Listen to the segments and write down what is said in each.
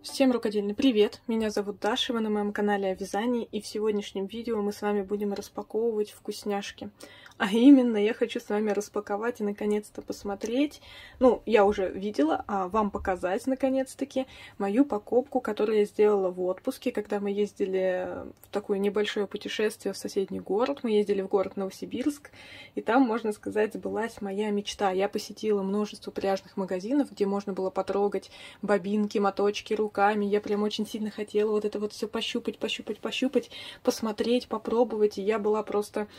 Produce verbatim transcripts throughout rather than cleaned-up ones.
Всем рукодельный привет! Меня зовут Даша, вы на моем канале о вязании, и в сегодняшнем видео мы с вами будем распаковывать вкусняшки. А именно, я хочу с вами распаковать и наконец-то посмотреть, ну, я уже видела, а вам показать наконец-таки мою покупку, которую я сделала в отпуске, когда мы ездили в такое небольшое путешествие в соседний город. Мы ездили в город Новосибирск, и там, можно сказать, сбылась моя мечта. Я посетила множество пряжных магазинов, где можно было потрогать бобинки, моточки руками. Я прям очень сильно хотела вот это вот все пощупать, пощупать, пощупать, посмотреть, попробовать, и я была просто...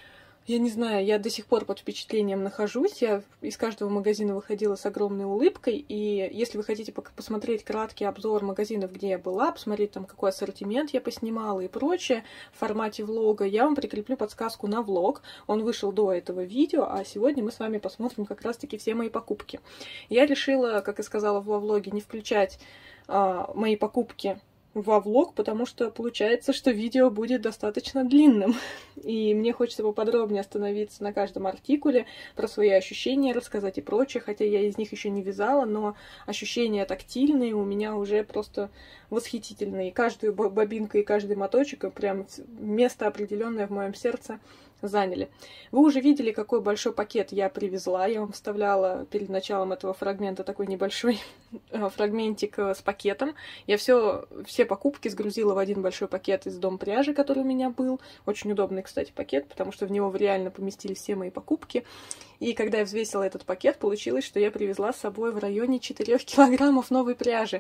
Я не знаю, я до сих пор под впечатлением нахожусь. Я из каждого магазина выходила с огромной улыбкой. И если вы хотите посмотреть краткий обзор магазинов, где я была, посмотреть там, какой ассортимент я поснимала и прочее в формате влога, я вам прикреплю подсказку на влог. Он вышел до этого видео, а сегодня мы с вами посмотрим как раз-таки все мои покупки. Я решила, как и сказала во влоге, не включать а, мои покупки во влог, потому что получается, что видео будет достаточно длинным. И мне хочется поподробнее остановиться на каждом артикуле, про свои ощущения рассказать и прочее, хотя я из них еще не вязала, но ощущения тактильные у меня уже просто восхитительные. И каждую бобинку и каждый моточек прям место определенное в моем сердце заняли. Вы уже видели, какой большой пакет я привезла. Я вам вставляла перед началом этого фрагмента такой небольшой фрагментик с пакетом. Я все, все покупки сгрузила в один большой пакет из Дом пряжи, который у меня был. Очень удобный, кстати, пакет, потому что в него реально поместились все мои покупки. И когда я взвесила этот пакет, получилось, что я привезла с собой в районе четырёх килограммов новой пряжи.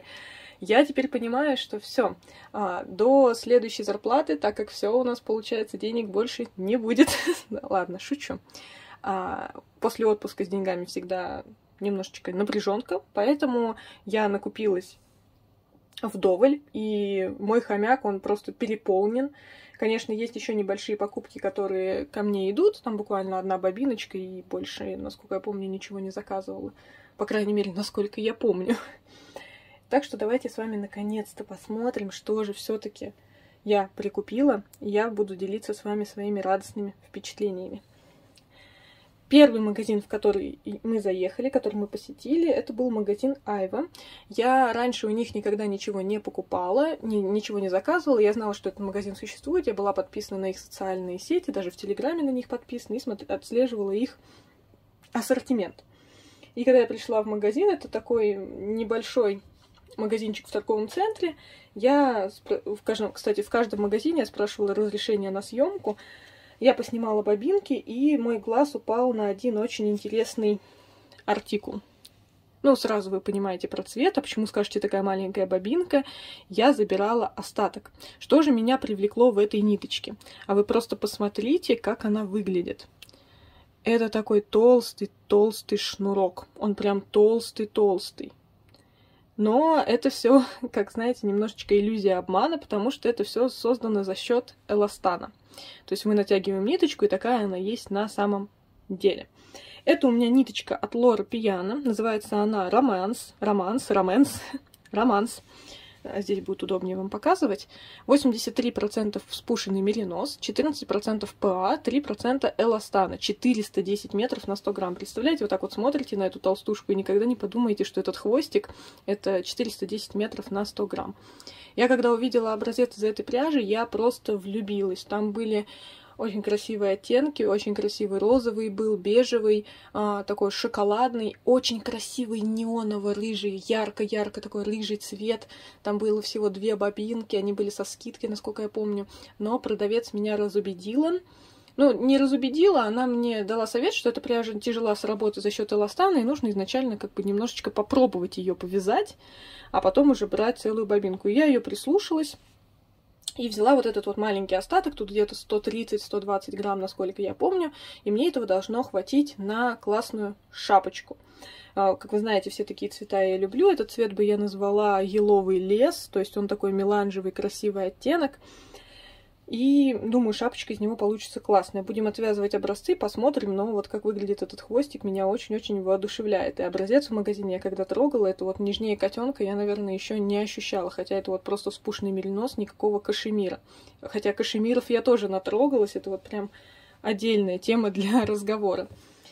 Я теперь понимаю, что все, до следующей зарплаты, так как все у нас получается, денег больше не будет. Ладно, шучу. А, после отпуска с деньгами всегда немножечко напряженка, поэтому я накупилась вдоволь, и мой хомяк, он просто переполнен. Конечно, есть еще небольшие покупки, которые ко мне идут, там буквально одна бобиночка, и больше, насколько я помню, ничего не заказывала. По крайней мере, насколько я помню. Так что давайте с вами наконец-то посмотрим, что же все-таки я прикупила. И я буду делиться с вами своими радостными впечатлениями. Первый магазин, в который мы заехали, который мы посетили, это был магазин Айва. Я раньше у них никогда ничего не покупала, ни, ничего не заказывала. Я знала, что этот магазин существует. Я была подписана на их социальные сети, даже в Телеграме на них подписана, и смотр, отслеживала их ассортимент. И когда я пришла в магазин, это такой небольшой магазинчик в торговом центре. Я, в каждом, кстати, в каждом магазине я спрашивала разрешение на съемку. Я поснимала бобинки, и мой глаз упал на один очень интересный артикул. Ну, сразу вы понимаете про цвет, а почему, скажете, такая маленькая бобинка. Я забирала остаток. Что же меня привлекло в этой ниточке? А вы просто посмотрите, как она выглядит. Это такой толстый-толстый шнурок. Он прям толстый-толстый. Но это все, как знаете, немножечко иллюзия обмана, потому что это все создано за счет эластана. То есть мы натягиваем ниточку, и такая она есть на самом деле. Это у меня ниточка от Лора Пиано. Называется она Романс. Романс, Романс, Романс. Здесь будет удобнее вам показывать. восемьдесят три процента вспушенный меринос, четырнадцать процентов ПА, три процента эластана, четыреста десять метров на сто грамм. Представляете, вот так вот смотрите на эту толстушку и никогда не подумаете, что этот хвостик это четыреста десять метров на сто грамм. Я когда увидела образец из этой пряжи, я просто влюбилась. Там были очень красивые оттенки, очень красивый розовый был, бежевый, а, такой шоколадный, очень красивый неоново-рыжий, ярко-ярко такой рыжий цвет. Там было всего две бобинки, они были со скидкой, насколько я помню. Но продавец меня разубедила. Ну, не разубедила, она мне дала совет, что эта пряжа тяжела с работы за счет эластана, и нужно изначально как бы немножечко попробовать ее повязать, а потом уже брать целую бобинку. Я ее прислушалась. И взяла вот этот вот маленький остаток, тут где-то сто тридцать — сто двадцать грамм, насколько я помню, и мне этого должно хватить на классную шапочку. Как вы знаете, все такие цвета я люблю. Этот цвет бы я назвала еловый лес, то есть он такой меланжевый, красивый оттенок. И думаю, шапочка из него получится классная. Будем отвязывать образцы, посмотрим, но вот как выглядит этот хвостик, меня очень-очень воодушевляет. И образец в магазине я когда трогала, это вот нежнее котенка я, наверное, еще не ощущала. Хотя это вот просто вспушенный меринос, никакого кашемира. Хотя кашемиров я тоже натрогалась, это вот прям отдельная тема для разговора.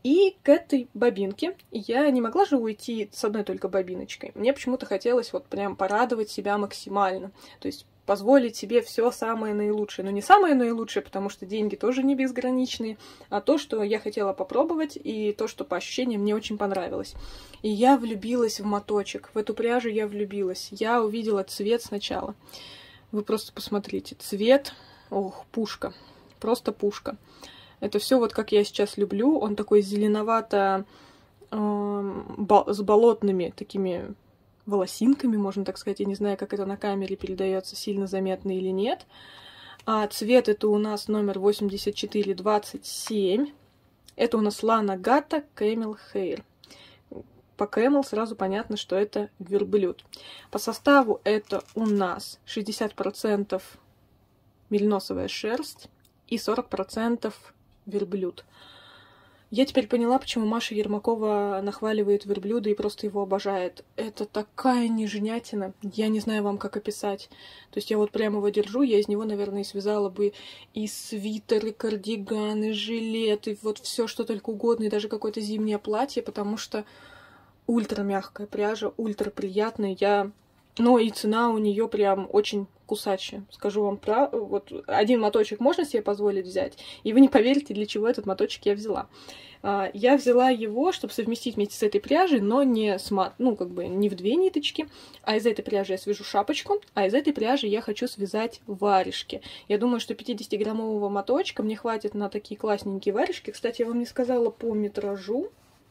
И к этой бобинке я не могла же уйти с одной только бобиночкой. Мне почему-то хотелось вот прям порадовать себя максимально. То есть позволить себе все самое наилучшее. Но не самое наилучшее, потому что деньги тоже не безграничные, а то, что я хотела попробовать, и то, что по ощущениям мне очень понравилось. И я влюбилась в моточек. В эту пряжу я влюбилась. Я увидела цвет сначала. Вы просто посмотрите. Цвет, ох, пушка. Просто пушка. Это все вот как я сейчас люблю. Он такой зеленовато э, с болотными такими волосинками, можно так сказать. Я не знаю, как это на камере передается, сильно заметно или нет. А цвет это у нас номер восемьдесят четыре двадцать семь. Это у нас Lana Gata Camel Hair. По Camel сразу понятно, что это верблюд. По составу это у нас шестьдесят процентов мериносовая шерсть и сорок процентов верблюд. Я теперь поняла, почему Маша Ермакова нахваливает верблюда и просто его обожает. Это такая нежнятина. Я не знаю вам, как описать. То есть я вот прямо его держу, я из него, наверное, и связала бы и свитеры, кардиганы, жилеты, вот все, что только угодно, и даже какое-то зимнее платье, потому что ультра мягкая пряжа, ультра приятная. Я... Но и цена у нее прям очень кусачая. Скажу вам про... Вот один моточек можно себе позволить взять, и вы не поверите, для чего этот моточек я взяла. Я взяла его, чтобы совместить вместе с этой пряжей, но не с мат... ну, как бы не в две ниточки, а из этой пряжи я свяжу шапочку, а из этой пряжи я хочу связать варежки. Я думаю, что пятидесятиграммового моточка мне хватит на такие классненькие варежки. Кстати, я вам не сказала по метражу.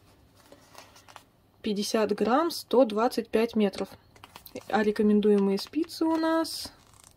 пятьдесят грамм, сто двадцать пять метров. А рекомендуемые спицы у нас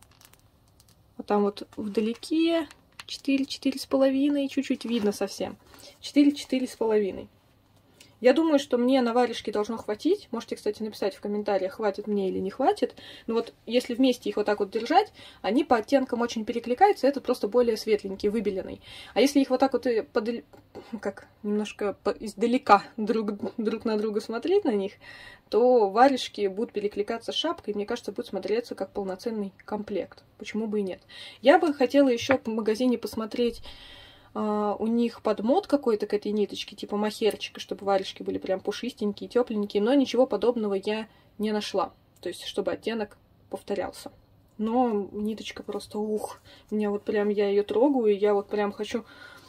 вот там вот вдалеке четыре четыре с половиной, чуть-чуть видно совсем. четыре четыре с половиной. Я думаю, что мне на варежки должно хватить. Можете, кстати, написать в комментариях, хватит мне или не хватит. Но вот если вместе их вот так вот держать, они по оттенкам очень перекликаются. Это просто более светленький, выбеленный. А если их вот так вот и подаль... как немножко издалека друг, друг на друга смотреть на них, то варежки будут перекликаться с шапкой. Мне кажется, будет смотреться как полноценный комплект. Почему бы и нет? Я бы хотела еще в магазине посмотреть... Uh, у них подмот какой-то к этой ниточке, типа махерчика, чтобы варежки были прям пушистенькие, тепленькие, но ничего подобного я не нашла. То есть, чтобы оттенок повторялся. Но ниточка просто ух. Меня вот прям, я ее трогаю, и я вот прям хочу...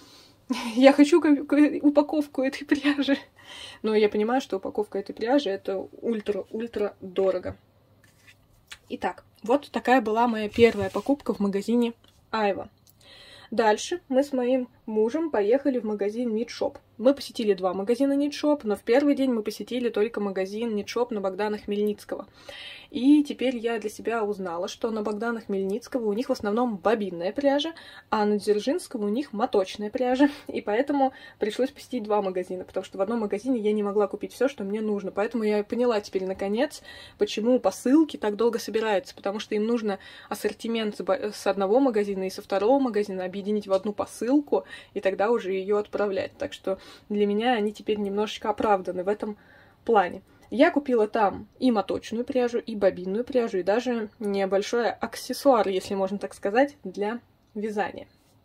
я хочу упаковку этой пряжи. Но я понимаю, что упаковка этой пряжи это ультра-ультра дорого. Итак, вот такая была моя первая покупка в магазине Айва. Дальше мы с моим мужем поехали в магазин Нитшоп. Мы посетили два магазина Нитшоп, но в первый день мы посетили только магазин Нитшоп на Богдана Хмельницкого. И теперь я для себя узнала, что на Богдана Хмельницкого у них в основном бобинная пряжа, а на Дзержинского у них моточная пряжа. И поэтому пришлось посетить два магазина, потому что в одном магазине я не могла купить все, что мне нужно. Поэтому я поняла теперь, наконец, почему посылки так долго собираются. Потому что им нужно ассортимент с одного магазина и со второго магазина объединить в одну посылку, и тогда уже ее отправлять. Так что для меня они теперь немножечко оправданы в этом плане. Я купила там и моточную пряжу, и бобинную пряжу, и даже небольшой аксессуар, если можно так сказать, для вязания.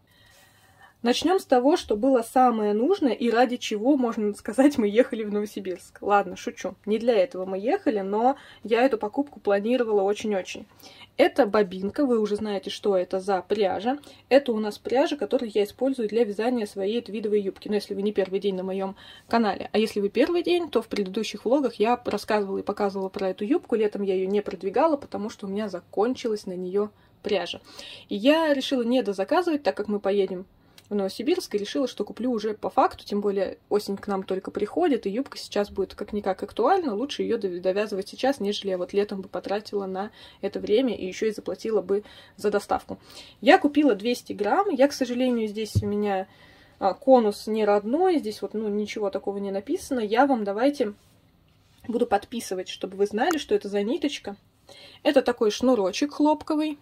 Начнем с того, что было самое нужное и ради чего, можно сказать, мы ехали в Новосибирск. Ладно, шучу. Не для этого мы ехали, но я эту покупку планировала очень-очень. Это бобинка, вы уже знаете, что это за пряжа. Это у нас пряжа, которую я использую для вязания своей твидовой юбки. Но если вы не первый день на моем канале, а если вы первый день, то в предыдущих влогах я рассказывала и показывала про эту юбку. Летом я ее не продвигала, потому что у меня закончилась на нее пряжа. И я решила не дозаказывать, так как мы поедем в Новосибирск, и решила, что куплю уже по факту, тем более осень к нам только приходит, и юбка сейчас будет как-никак актуальна, лучше ее довязывать сейчас, нежели я вот летом бы потратила на это время и еще и заплатила бы за доставку. Я купила двести грамм, я, к сожалению, здесь у меня а, конус не родной, здесь вот ну ничего такого не написано, я вам давайте буду подписывать, чтобы вы знали, что это за ниточка. Это такой шнурочек хлопковый,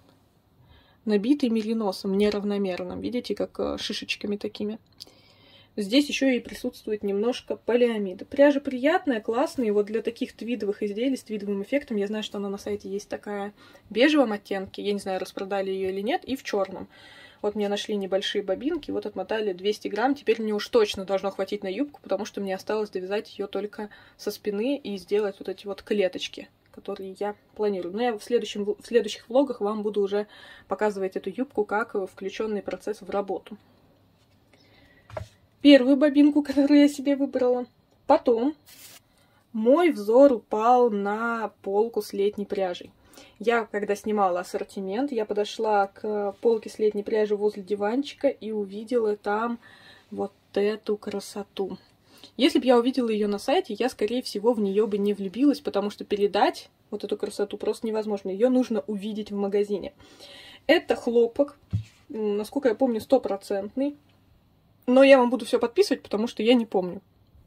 набитый мериносом неравномерным. Видите, как шишечками такими. Здесь еще и присутствует немножко полиамида. Пряжа приятная, классная. И вот для таких твидовых изделий с твидовым эффектом, я знаю, что она на сайте есть такая в бежевом оттенке. Я не знаю, распродали ее или нет. И в черном. Вот мне нашли небольшие бобинки, вот отмотали двести грамм. Теперь мне уж точно должно хватить на юбку, потому что мне осталось довязать ее только со спины и сделать вот эти вот клеточки, которые я планирую. Но я в, следующем, в следующих влогах вам буду уже показывать эту юбку как включенный процесс в работу. Первую бобинку, которую я себе выбрала. Потом мой взор упал на полку с летней пряжей. Я, когда снимала ассортимент, я подошла к полке с летней пряжей возле диванчика и увидела там вот эту красоту. Если бы я увидела ее на сайте, я, скорее всего, в нее бы не влюбилась, потому что передать вот эту красоту просто невозможно. Ее нужно увидеть в магазине. Это хлопок, насколько я помню, стопроцентный. Но я вам буду все подписывать, потому что я не помню.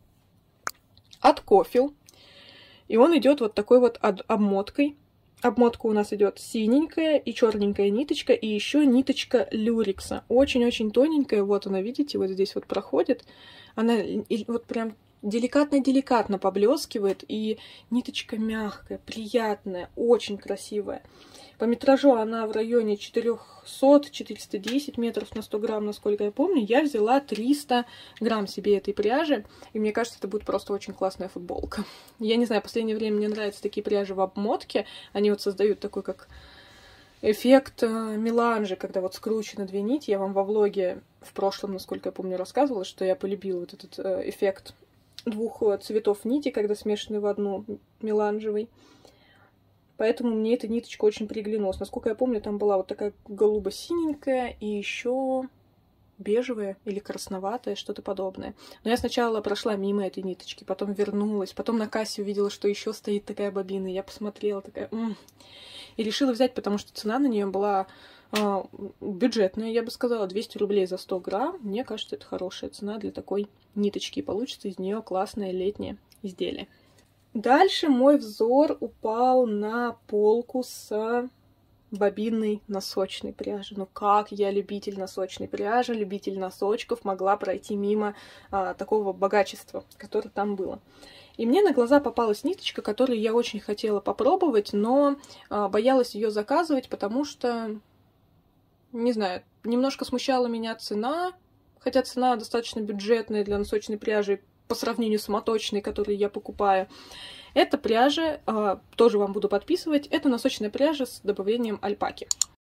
От Кофил. И он идет вот такой вот обмоткой. Обмотка у нас идет синенькая и черненькая ниточка, и еще ниточка люрикса. Очень-очень тоненькая. Вот она, видите, вот здесь вот проходит. Она вот прям деликатно-деликатно поблескивает, и ниточка мягкая, приятная, очень красивая. По метражу она в районе четыреста — четыреста десять метров на сто грамм, насколько я помню. Я взяла триста грамм себе этой пряжи, и мне кажется, это будет просто очень классная футболка. Я не знаю, в последнее время мне нравятся такие пряжи в обмотке. Они вот создают такой как эффект меланжа, когда вот скручены две нити. Я вам во влоге в прошлом, насколько я помню, рассказывала, что я полюбила вот этот эффект двух цветов нити, когда смешаны в одну меланжевый. Поэтому мне эта ниточка очень приглянулась. Насколько я помню, там была вот такая голубо-синенькая и еще бежевая или красноватая, что-то подобное. Но я сначала прошла мимо этой ниточки, потом вернулась, потом на кассе увидела, что еще стоит такая бобина. Я посмотрела, такая... М-м", и решила взять, потому что цена на нее была э, бюджетная, я бы сказала, двести рублей за сто грамм. Мне кажется, это хорошая цена для такой ниточки. И получится из нее классное летнее изделие. Дальше мой взор упал на полку с бобинной носочной пряжи. Ну как я, любитель носочной пряжи, любитель носочков, могла пройти мимо а, такого богачества, которое там было. И мне на глаза попалась ниточка, которую я очень хотела попробовать, но а, боялась ее заказывать, потому что, не знаю, немножко смущала меня цена, хотя цена достаточно бюджетная для носочной пряжи по сравнению с моточной, которую я покупаю. Это пряжа, э, тоже вам буду подписывать, это носочная пряжа с добавлением альпаки.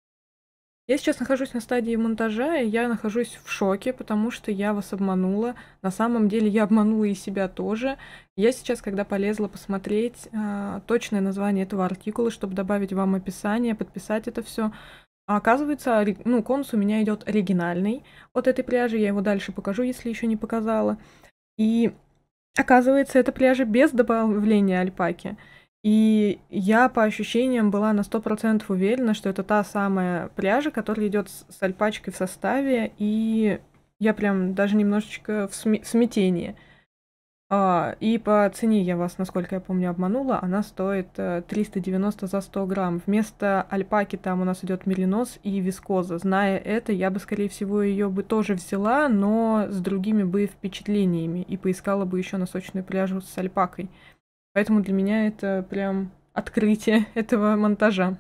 Я сейчас нахожусь на стадии монтажа, и я нахожусь в шоке, потому что я вас обманула. На самом деле я обманула и себя тоже. Я сейчас, когда полезла посмотреть э, точное название этого артикула, чтобы добавить вам описание, подписать это все, а оказывается, ну, конус у меня идет оригинальный от этой пряжи, я его дальше покажу, если еще не показала. И оказывается, это пряжа без добавления альпаки. И я по ощущениям была на сто процентов уверена, что это та самая пряжа, которая идет с альпачкой в составе, и я прям даже немножечко в смятении. А, и по цене я вас, насколько я помню, обманула. Она стоит триста девяносто за сто грамм. Вместо альпаки там у нас идет меринос и вискоза. Зная это, я бы, скорее всего, ее бы тоже взяла, но с другими бы впечатлениями. И поискала бы еще носочную пряжу с альпакой. Поэтому для меня это прям открытие этого монтажа.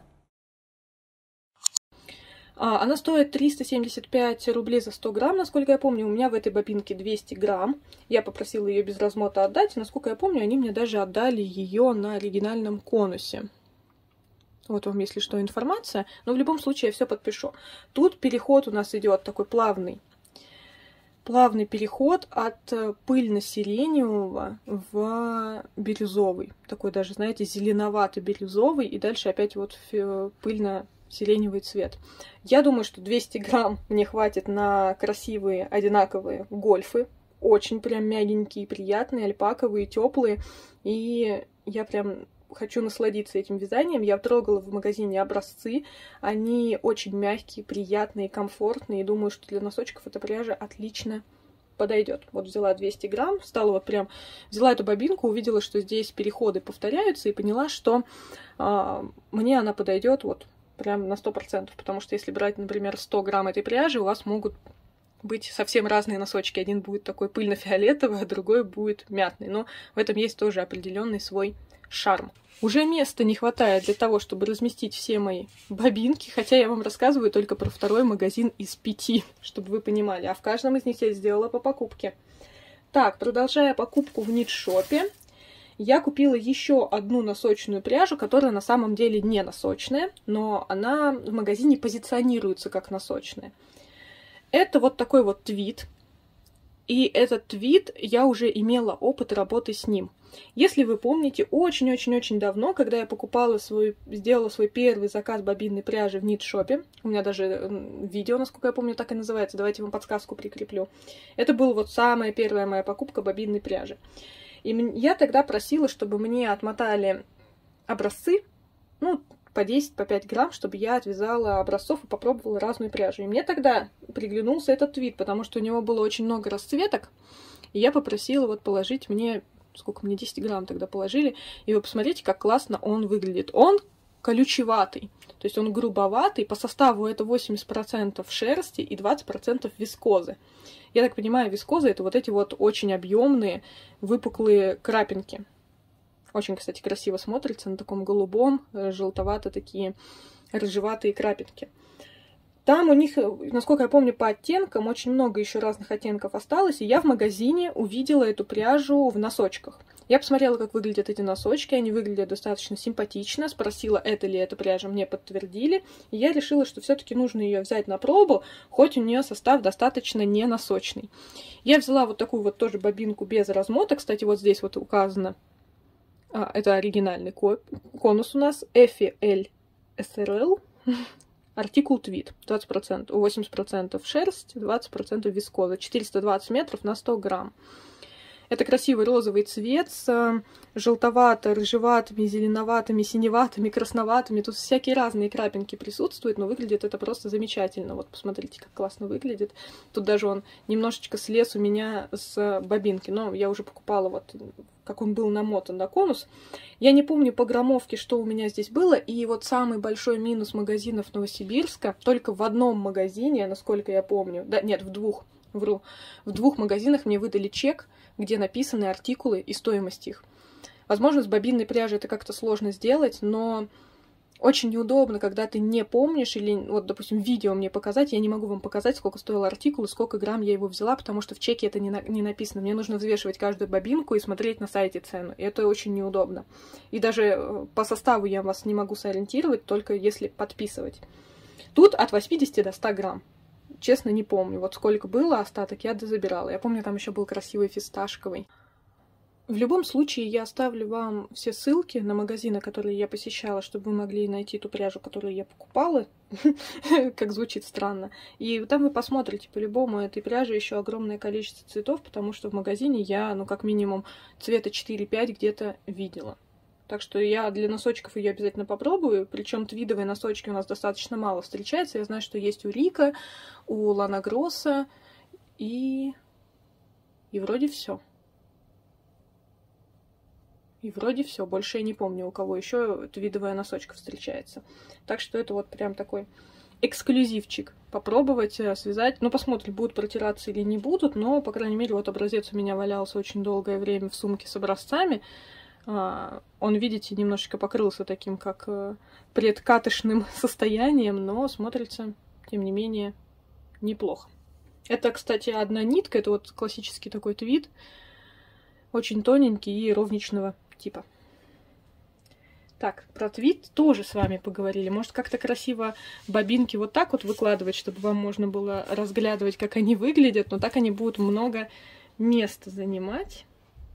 Она стоит триста семьдесят пять рублей за сто грамм, насколько я помню. У меня в этой бобинке двести грамм. Я попросила ее без размота отдать. Насколько я помню, они мне даже отдали ее на оригинальном конусе. Вот вам, если что, информация. Но в любом случае я все подпишу. Тут переход у нас идет такой плавный. Плавный переход от пыльно-сиреневого в бирюзовый. Такой даже, знаете, зеленовато-бирюзовый. И дальше опять вот пыльно сиреневый цвет. Я думаю, что двести грамм мне хватит на красивые одинаковые гольфы. Очень прям мягенькие, приятные, альпаковые, теплые. И я прям хочу насладиться этим вязанием. Я трогала в магазине образцы. Они очень мягкие, приятные, комфортные. И думаю, что для носочков эта пряжа отлично подойдет. Вот взяла двести грамм, стала вот прям, взяла эту бобинку, увидела, что здесь переходы повторяются, и поняла, что э, мне она подойдет вот прям на сто процентов, потому что если брать, например, сто грамм этой пряжи, у вас могут быть совсем разные носочки. Один будет такой пыльно-фиолетовый, а другой будет мятный. Но в этом есть тоже определенный свой шарм. Уже места не хватает для того, чтобы разместить все мои бобинки, хотя я вам рассказываю только про второй магазин из пяти, чтобы вы понимали. А в каждом из них я сделала по покупке. Так, продолжая покупку в Нитшопе, я купила еще одну носочную пряжу, которая на самом деле не носочная, но она в магазине позиционируется как носочная. Это вот такой вот твид. И этот твид, я уже имела опыт работы с ним. Если вы помните, очень-очень-очень давно, когда я покупала свой, сделала свой первый заказ бобинной пряжи в Нитшопе, у меня даже видео, насколько я помню, так и называется, давайте вам подсказку прикреплю. Это была вот самая первая моя покупка бобинной пряжи. И я тогда просила, чтобы мне отмотали образцы, ну, по десять, по пять грамм, чтобы я отвязала образцов и попробовала разную пряжу. И мне тогда приглянулся этот твид, потому что у него было очень много расцветок. И я попросила вот положить мне, сколько мне, десять грамм тогда положили. И вы посмотрите, как классно он выглядит. Он колючеватый, то есть он грубоватый. По составу это восемьдесят процентов шерсти и двадцать процентов вискозы. Я так понимаю, вискоза это вот эти вот очень объемные выпуклые крапинки. Очень, кстати, красиво смотрится на таком голубом, желтовато такие рыжеватые крапинки. Там у них, насколько я помню, по оттенкам очень много еще разных оттенков осталось, и я в магазине увидела эту пряжу в носочках. Я посмотрела, как выглядят эти носочки, они выглядят достаточно симпатично, спросила, это ли эта пряжа, мне подтвердили, и я решила, что все-таки нужно ее взять на пробу, хоть у нее состав достаточно не носочный. Я взяла вот такую вот тоже бобинку без размота, кстати, вот здесь вот указано, а, это оригинальный конус у нас, Эфи Эль Эс Эр Эл, артикул твид, двадцать процентов, восемьдесят процентов шерсть, двадцать процентов вискоза, четыреста двадцать метров на сто грамм. Это красивый розовый цвет с желтовато-рыжеватыми, зеленоватыми, синеватыми, красноватыми. Тут всякие разные крапинки присутствуют, но выглядит это просто замечательно. Вот посмотрите, как классно выглядит. Тут даже он немножечко слез у меня с бобинки, но я уже покупала вот, как он был намотан на конус. Я не помню по граммовке, что у меня здесь было, и вот самый большой минус магазинов Новосибирска, только в одном магазине, насколько я помню, да, нет, в двух, вру, в двух магазинах мне выдали чек, где написаны артикулы и стоимость их. Возможно, с бобинной пряжей это как-то сложно сделать, но очень неудобно, когда ты не помнишь, или, вот, допустим, видео мне показать, я не могу вам показать, сколько стоил артикул и сколько грамм я его взяла, потому что в чеке это не, на, не написано. Мне нужно взвешивать каждую бобинку и смотреть на сайте цену, и это очень неудобно. И даже по составу я вас не могу сориентировать, только если подписывать. Тут от восьмидесяти до ста грамм. Честно, не помню. Вот сколько было остаток, я дозабирала. Я помню, там еще был красивый фисташковый. В любом случае, я оставлю вам все ссылки на магазины, которые я посещала, чтобы вы могли найти ту пряжу, которую я покупала. Как звучит странно. И там вы посмотрите, по-любому, этой пряжи еще огромное количество цветов, потому что в магазине я, ну, как минимум, цвета четыре-пять где-то видела. Так что я для носочков ее обязательно попробую. Причем твидовые носочки у нас достаточно мало встречается. Я знаю, что есть у Рика, у Лана Гросса и... И вроде все. И вроде все. Больше я не помню, у кого еще твидовая носочка встречается. Так что это вот прям такой эксклюзивчик. Попробовать связать. Ну, посмотрим, будут протираться или не будут. Но, по крайней мере, вот образец у меня валялся очень долгое время в сумке с образцами. Он, видите, немножечко покрылся таким, как предкатышным состоянием, но смотрится, тем не менее, неплохо. Это, кстати, одна нитка, это вот классический такой твид, очень тоненький и ровничного типа. Так, про твид тоже с вами поговорили. Может, как-то красиво бобинки вот так вот выкладывать, чтобы вам можно было разглядывать, как они выглядят, но так они будут много места занимать.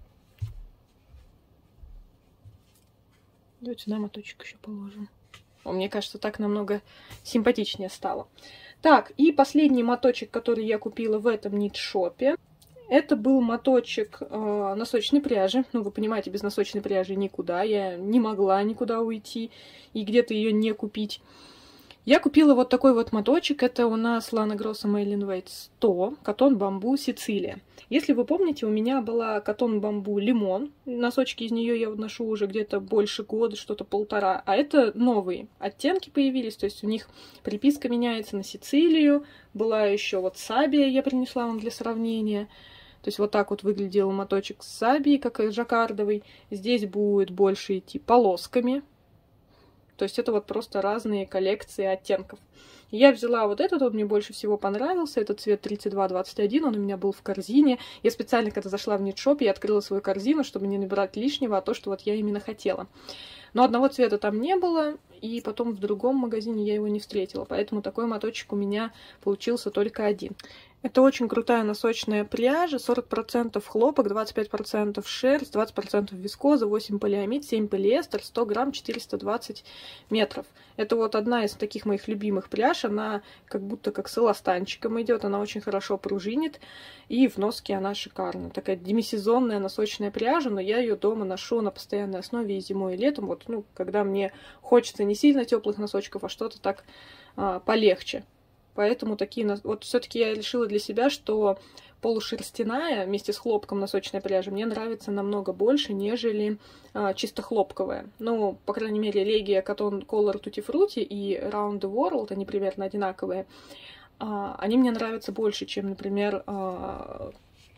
Давайте сюда моточек еще положим. О, мне кажется, так намного симпатичнее стало. Так, и последний моточек, который я купила в этом Нитшопе. Это был моточек э, носочной пряжи. Ну, вы понимаете, без носочной пряжи никуда. Я не могла никуда уйти и где-то ее не купить. Я купила вот такой вот моточек. Это у нас Lana Grossa Merlin Weight сто, катон бамбу Сицилия. Если вы помните, у меня была катон бамбу Лимон. Носочки из нее я ношу уже где-то больше года, что-то полтора. А это новые оттенки появились, то есть у них приписка меняется на Сицилию. Была еще вот Сабия, я принесла вам для сравнения. То есть вот так вот выглядел моточек с Сабией, как и жаккардовый. Здесь будет больше идти полосками. То есть это вот просто разные коллекции оттенков. Я взяла вот этот, он мне больше всего понравился. Это цвет тридцать два двадцать один, он у меня был в корзине. Я специально, когда зашла в Нитшоп, я открыла свою корзину, чтобы не набирать лишнего, а то, что вот я именно хотела. Но одного цвета там не было, и потом в другом магазине я его не встретила. Поэтому такой моточек у меня получился только один. Это очень крутая носочная пряжа, сорок процентов хлопок, двадцать пять процентов шерсть, двадцать процентов вискоза, восемь полиамид, семь полиэстер, сто грамм, четыреста двадцать метров. Это вот одна из таких моих любимых пряж, она как будто как с эластанчиком идет, она очень хорошо пружинит, и в носке она шикарная. Такая демисезонная носочная пряжа, но я ее дома ношу на постоянной основе и зимой, и летом, вот, ну, когда мне хочется не сильно теплых носочков, а что-то так а, полегче. Поэтому такие... Вот все-таки я решила для себя, что полушерстяная вместе с хлопком носочная пряжа мне нравится намного больше, нежели а, чисто хлопковая. Ну, по крайней мере, Legia Cotton Color Tutti Frutti и Round the World, они примерно одинаковые. А, они мне нравятся больше, чем, например, а,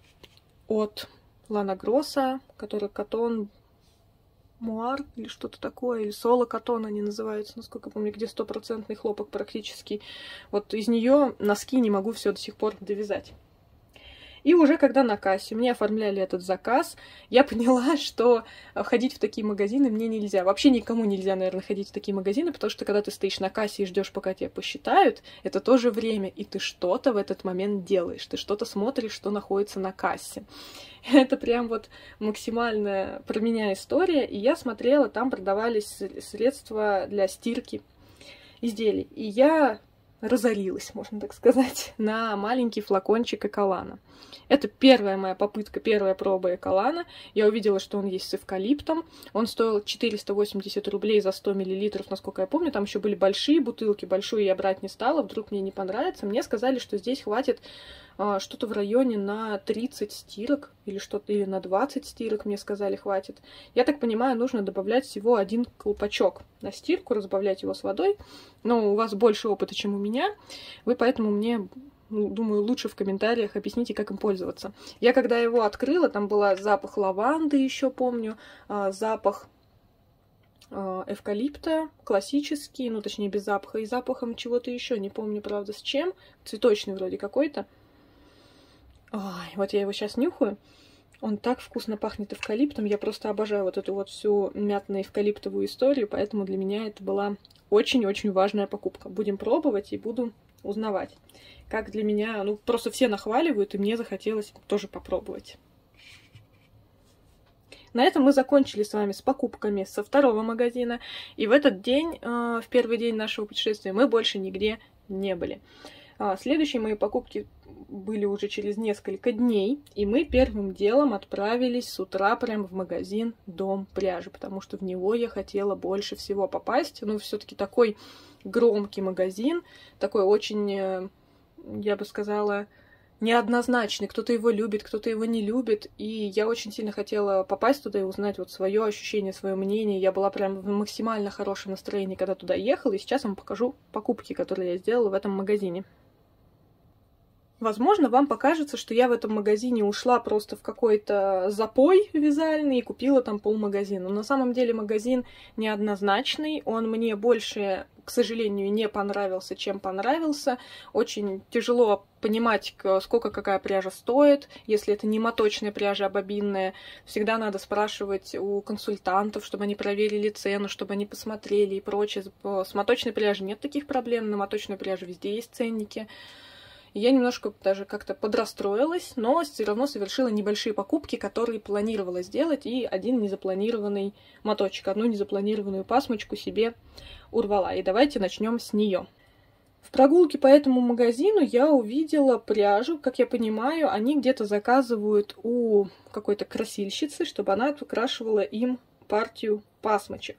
от Lana Grossa, который Cotton Муар или что-то такое, или соло катон они называются, насколько я помню, где стопроцентный хлопок практически. Вот из нее носки не могу все до сих пор довязать. И уже когда на кассе мне оформляли этот заказ, я поняла, что ходить в такие магазины мне нельзя. Вообще никому нельзя, наверное, ходить в такие магазины, потому что когда ты стоишь на кассе и ждешь, пока тебя посчитают, это тоже время, и ты что-то в этот момент делаешь, ты что-то смотришь, что находится на кассе. Это прям вот максимально про меня история. И я смотрела, там продавались средства для стирки изделий. И я разорилась, можно так сказать, на маленький флакончик Эколана. Это первая моя попытка, первая проба Эколана. Я увидела, что он есть с эвкалиптом. Он стоил четыреста восемьдесят рублей за сто миллилитров, насколько я помню. Там еще были большие бутылки, большую я брать не стала, вдруг мне не понравится. Мне сказали, что здесь хватит а, что-то в районе на тридцать стирок, или что-то, или на двадцать стирок, мне сказали, хватит. Я так понимаю, нужно добавлять всего один колпачок на стирку, разбавлять его с водой. Но у вас больше опыта, чем у меня. Вы поэтому мне... Думаю, лучше в комментариях объясните, как им пользоваться. Я когда его открыла, там был запах лаванды, еще помню, запах эвкалипта, классический, ну, точнее, без запаха, и запахом чего-то еще, не помню, правда, с чем. Цветочный вроде какой-то. Ой, вот я его сейчас нюхаю. Он так вкусно пахнет эвкалиптом. Я просто обожаю вот эту вот всю мятно-эвкалиптовую историю, поэтому для меня это была очень-очень важная покупка. Будем пробовать и буду узнавать. Как для меня, ну, просто все нахваливают, и мне захотелось тоже попробовать. На этом мы закончили с вами с покупками со второго магазина. И в этот день, в первый день нашего путешествия, мы больше нигде не были. Следующие мои покупки были уже через несколько дней. И мы первым делом отправились с утра прям в магазин Дом пряжи, потому что в него я хотела больше всего попасть. Ну, все-таки такой громкий магазин, такой очень... я бы сказала, неоднозначный. Кто-то его любит, кто-то его не любит. И я очень сильно хотела попасть туда и узнать вот свое ощущение, свое мнение. Я была прям в максимально хорошем настроении, когда туда ехала. И сейчас вам покажу покупки, которые я сделала в этом магазине. Возможно, вам покажется, что я в этом магазине ушла просто в какой-то запой вязальный и купила там полмагазина. Но на самом деле магазин неоднозначный. Он мне больше, к сожалению, не понравился, чем понравился. Очень тяжело понимать, сколько какая пряжа стоит. Если это не моточная пряжа, а бобинная, всегда надо спрашивать у консультантов, чтобы они проверили цену, чтобы они посмотрели и прочее. С моточной пряжей нет таких проблем. На моточной пряже везде есть ценники. Я немножко даже как-то подрастроилась, но все равно совершила небольшие покупки, которые планировала сделать, и один незапланированный моточек, одну незапланированную пасмочку себе урвала. И давайте начнем с нее. В прогулке по этому магазину я увидела пряжу, как я понимаю, они где-то заказывают у какой-то красильщицы, чтобы она открашивала им партию пасмочек.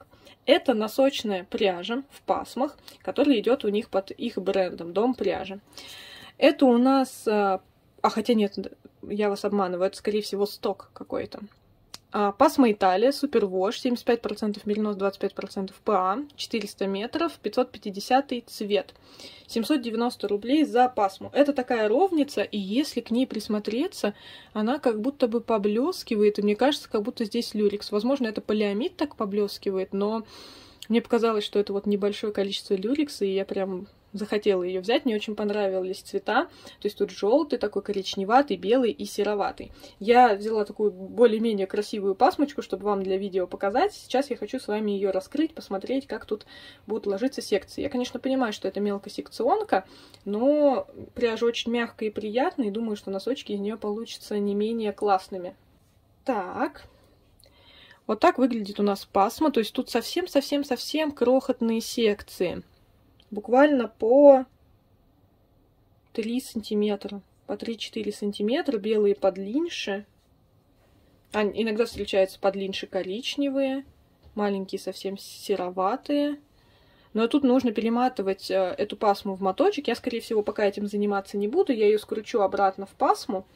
Это носочная пряжа в пасмах, которая идет у них под их брендом «Дом пряжи». Это у нас... А хотя нет, я вас обманываю, это скорее всего сток какой-то. Пасма Италия, супервош, семьдесят пять процентов меринос, двадцать пять процентов ПА, четыреста метров, пятьсот пятидесятый цвет. семьсот девяносто рублей за пасму. Это такая ровница, и если к ней присмотреться, она как будто бы поблескивает, и мне кажется, как будто здесь люрекс. Возможно, это полиамид так поблескивает, но мне показалось, что это вот небольшое количество люрекса, и я прям захотела ее взять. Мне очень понравились цвета. То есть тут желтый, такой коричневатый, белый и сероватый. Я взяла такую более-менее красивую пасмочку, чтобы вам для видео показать. Сейчас я хочу с вами ее раскрыть, посмотреть, как тут будут ложиться секции. Я, конечно, понимаю, что это мелкосекционка, но пряжа очень мягкая и приятная, и думаю, что носочки из нее получатся не менее классными. Так. Вот так выглядит у нас пасма. То есть тут совсем-совсем-совсем крохотные секции. Буквально по три сантиметра, по три-четыре сантиметра, белые подлиннее. А, иногда встречаются подлиннее коричневые, маленькие совсем сероватые. Но тут нужно перематывать э, эту пасму в моточек. Я, скорее всего, пока этим заниматься не буду. Я ее скручу обратно в пасму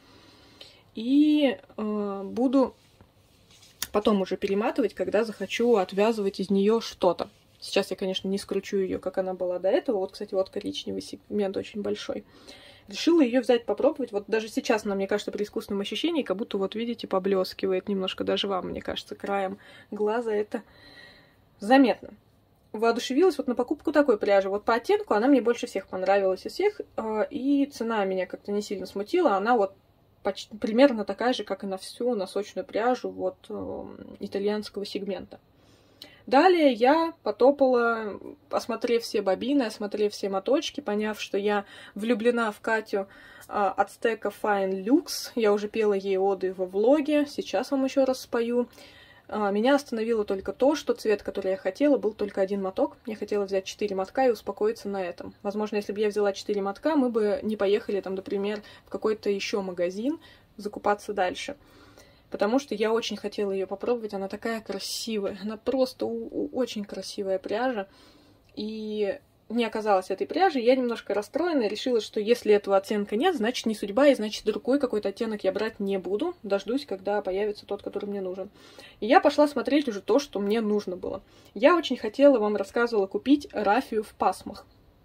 и э, буду потом уже перематывать, когда захочу отвязывать из нее что-то. Сейчас я, конечно, не скручу ее, как она была до этого. Вот, кстати, вот коричневый сегмент очень большой. Решила ее взять, попробовать. Вот даже сейчас она, мне кажется, при искусственном ощущении, как будто, вот видите, поблескивает немножко. Даже вам, мне кажется, краем глаза это заметно. Воодушевилась вот на покупку такой пряжи. Вот по оттенку она мне больше всех понравилась из всех. И цена меня как-то не сильно смутила. Она вот почти, примерно такая же, как и на всю носочную пряжу вот итальянского сегмента. Далее я потопала, осмотрев все бобины, осмотрев все моточки, поняв, что я влюблена в Катю от стека Fine Luxe. Я уже пела ей оды во влоге, сейчас вам еще раз спою. Меня остановило только то, что цвет, который я хотела, был только один моток. Я хотела взять четыре мотка и успокоиться на этом. Возможно, если бы я взяла четыре мотка, мы бы не поехали, там, например, в какой-то еще магазин закупаться дальше. Потому что я очень хотела ее попробовать. Она такая красивая. Она просто очень красивая пряжа. И не оказалось этой пряжи. Я немножко расстроена. Решила, что если этого оттенка нет, значит не судьба. И значит другой какой-то оттенок я брать не буду. Дождусь, когда появится тот, который мне нужен. И я пошла смотреть уже то, что мне нужно было. Я очень хотела, вам рассказывала, купить рафию в пасмах.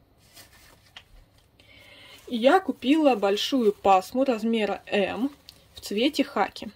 И я купила большую пасму размера М в цвете хаки.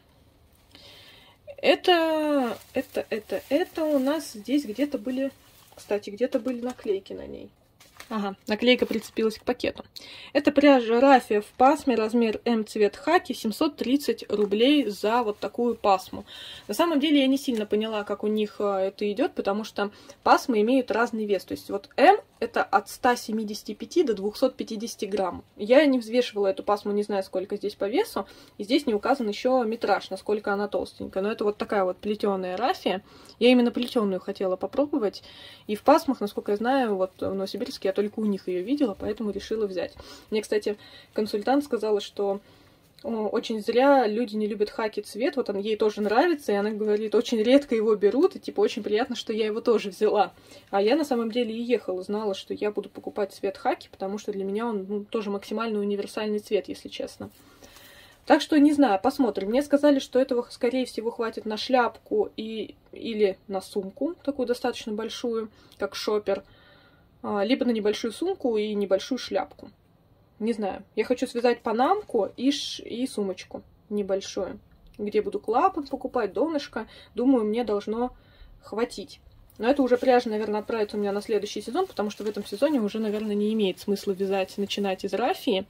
Это, это, это, это у нас здесь где-то были, кстати, где-то были наклейки на ней. Ага, наклейка прицепилась к пакету. Это пряжа рафия в пасме, размер М, цвет хаки, семьсот тридцать рублей за вот такую пасму. На самом деле я не сильно поняла, как у них это идет, потому что пасмы имеют разный вес. То есть вот М это от ста семидесяти пяти до двухсот пятидесяти грамм. Я не взвешивала эту пасму, не знаю, сколько здесь по весу. И здесь не указан еще метраж, насколько она толстенькая. Но это вот такая вот плетеная рафия. Я именно плетеную хотела попробовать. И в пасмах, насколько я знаю, вот в Новосибирске я только у них ее видела, поэтому решила взять. Мне, кстати, консультант сказала, что очень зря люди не любят хаки цвет, вот он ей тоже нравится, и она говорит, очень редко его берут, и типа очень приятно, что я его тоже взяла. А я на самом деле и ехала, знала, что я буду покупать цвет хаки, потому что для меня он ну, тоже максимально универсальный цвет, если честно. Так что не знаю, посмотрим. Мне сказали, что этого, скорее всего, хватит на шляпку и, или на сумку, такую достаточно большую, как шопер, либо на небольшую сумку и небольшую шляпку. Не знаю. Я хочу связать панамку и, ш... и сумочку небольшую, где буду клапан покупать, донышко. Думаю, мне должно хватить. Но это уже пряжа, наверное, отправится у меня на следующий сезон, потому что в этом сезоне уже, наверное, не имеет смысла вязать, начинать из рафии.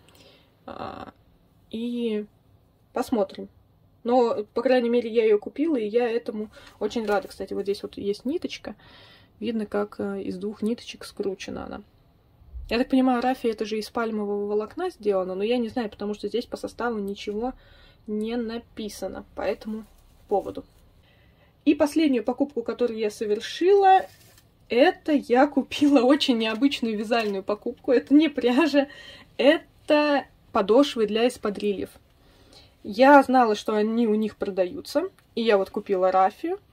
И посмотрим. Но, по крайней мере, я ее купила, и я этому очень рада. Кстати, вот здесь вот есть ниточка. Видно, как из двух ниточек скручена она. Я так понимаю, рафия это же из пальмового волокна сделано, но я не знаю, потому что здесь по составу ничего не написано по этому поводу. И последнюю покупку, которую я совершила, это я купила очень необычную вязальную покупку. Это не пряжа, это подошвы для эспадрильев. Я знала, что они у них продаются, и я вот купила рафию.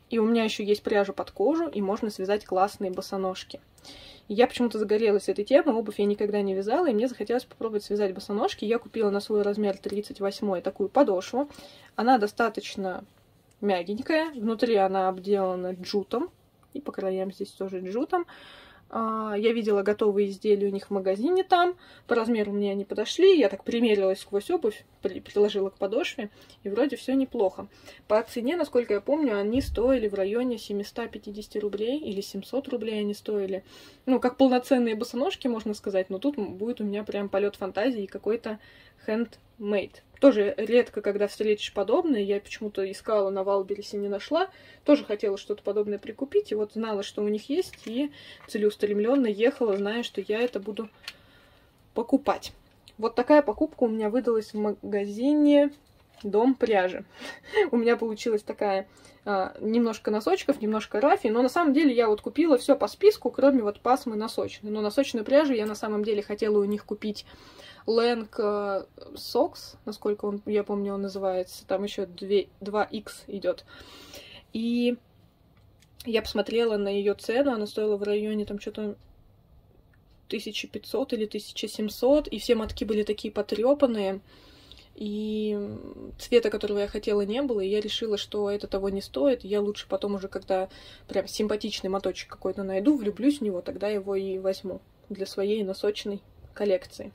И у меня еще есть пряжа под кожу, и можно связать классные босоножки. И я почему-то загорелась этой темой, обувь я никогда не вязала, и мне захотелось попробовать связать босоножки. Я купила на свой размер тридцать восемь такую подошву. Она достаточно мягенькая, внутри она обделана джутом, и по краям здесь тоже джутом. Я видела готовые изделия у них в магазине там, по размеру мне они подошли, я так примерилась сквозь обувь, приложила к подошве, и вроде все неплохо. По цене, насколько я помню, они стоили в районе семьсот пятьдесят рублей или семьсот рублей они стоили. Ну, как полноценные босоножки, можно сказать, но тут будет у меня прям полет фантазии и какой-то handmade. Тоже редко, когда встретишь подобное, я почему-то искала на Валбересе, не нашла. Тоже хотела что-то подобное прикупить, и вот знала, что у них есть, и целеустремленно ехала, зная, что я это буду покупать. Вот такая покупка у меня выдалась в магазине Дом пряжи. У меня получилась такая а, немножко носочков, немножко рафий, но на самом деле я вот купила все по списку, кроме вот пасмы носочной. Но носочную пряжу я на самом деле хотела у них купить Lang Socks, насколько он, я помню, он называется. Там еще два икс идет. И я посмотрела на ее цену, она стоила в районе там что-то тысяча пятьсот или тысяча семьсот, и все мотки были такие потрепанные. И цвета, которого я хотела, не было, и я решила, что это того не стоит. Я лучше потом уже, когда прям симпатичный моточек какой-то найду, влюблюсь в него, тогда его и возьму для своей носочной коллекции.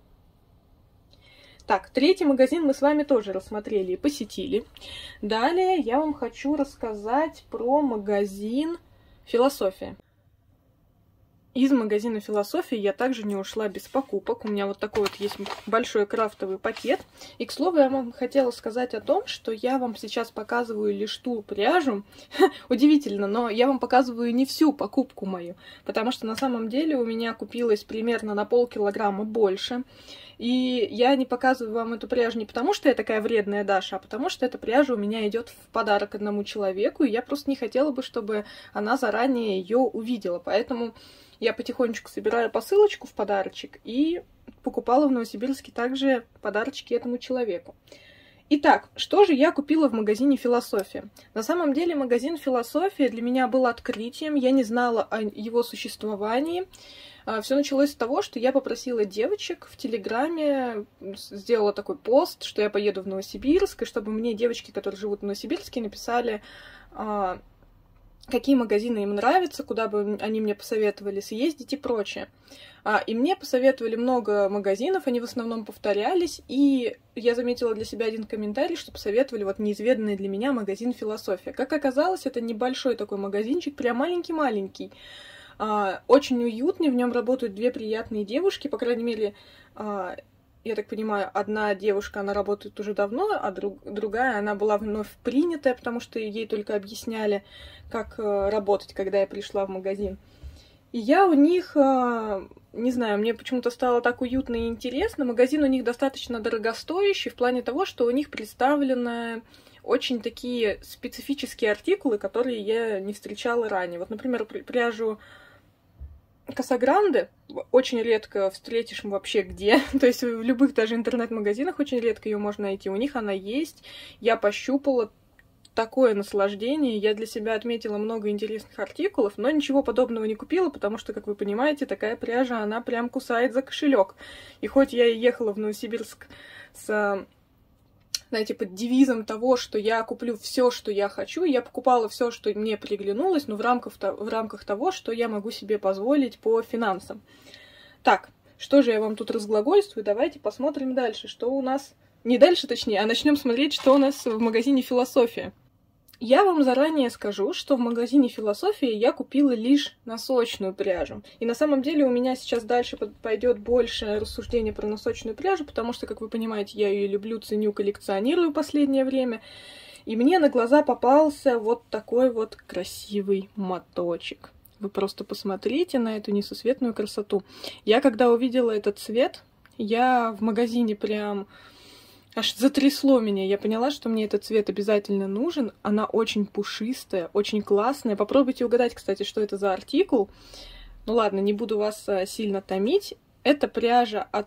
Так, третий магазин мы с вами тоже рассмотрели и посетили. Далее я вам хочу рассказать про магазин «Философия». Из магазина «Философия» я также не ушла без покупок. У меня вот такой вот есть большой крафтовый пакет. И, к слову, я вам хотела сказать о том, что я вам сейчас показываю лишь ту пряжу. Удивительно, но я вам показываю не всю покупку мою. Потому что на самом деле у меня купилось примерно на полкилограмма больше. И я не показываю вам эту пряжу не потому, что я такая вредная Даша, а потому что эта пряжа у меня идет в подарок одному человеку, и я просто не хотела бы, чтобы она заранее ее увидела. Поэтому я потихонечку собираю посылочку в подарочек и покупала в Новосибирске также подарочки этому человеку. Итак, что же я купила в магазине «Философия»? На самом деле магазин «Философия» для меня был открытием, я не знала о его существовании. Все началось с того, что я попросила девочек в Телеграме, сделала такой пост, что я поеду в Новосибирск, и чтобы мне девочки, которые живут в Новосибирске, написали, какие магазины им нравятся, куда бы они мне посоветовали съездить и прочее. И мне посоветовали много магазинов, они в основном повторялись, и я заметила для себя один комментарий, что посоветовали вот неизведанный для меня магазин «Философия». Как оказалось, это небольшой такой магазинчик, прям маленький-маленький. Очень уютный, в нем работают две приятные девушки, по крайней мере, я так понимаю, одна девушка, она работает уже давно, а друг, другая, она была вновь принятая, потому что ей только объясняли, как работать, когда я пришла в магазин. И я у них, не знаю, мне почему-то стало так уютно и интересно. Магазин у них достаточно дорогостоящий в плане того, что у них представлены очень такие специфические артикулы, которые я не встречала ранее. Вот, например, пряжу Касагранде очень редко встретишь вообще где. То есть в любых даже интернет-магазинах очень редко ее можно найти. У них она есть. Я пощупала, такое наслаждение. Я для себя отметила много интересных артикулов, но ничего подобного не купила, потому что, как вы понимаете, такая пряжа, она прям кусает за кошелек. И хоть я и ехала в Новосибирск с, знаете, под девизом того, что я куплю все, что я хочу, я покупала все, что мне приглянулось, но в рамках, в рамках того, что я могу себе позволить по финансам. Так, что же я вам тут разглагольствую? Давайте посмотрим дальше, что у нас... Не дальше, точнее, а начнем смотреть, что у нас в магазине «Философия». Я вам заранее скажу, что в магазине «Философия» я купила лишь носочную пряжу. И на самом деле у меня сейчас дальше пойдет больше рассуждений про носочную пряжу, потому что, как вы понимаете, я ее люблю, ценю, коллекционирую в последнее время. И мне на глаза попался вот такой вот красивый моточек. Вы просто посмотрите на эту несусветную красоту. Я когда увидела этот цвет, я в магазине прям... Аж затрясло меня. Я поняла, что мне этот цвет обязательно нужен. Она очень пушистая, очень классная. Попробуйте угадать, кстати, что это за артикул. Ну ладно, не буду вас сильно томить. Это пряжа от